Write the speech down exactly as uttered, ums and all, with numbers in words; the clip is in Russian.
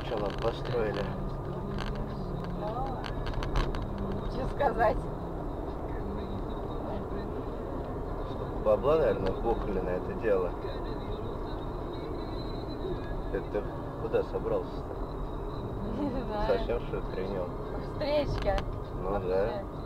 что нам построили. Что сказать? Сколько бабла, наверное, бухали на это дело. Это куда собрался-то? Не знаю. Совсем что ли хренел? Встречка. Ну да.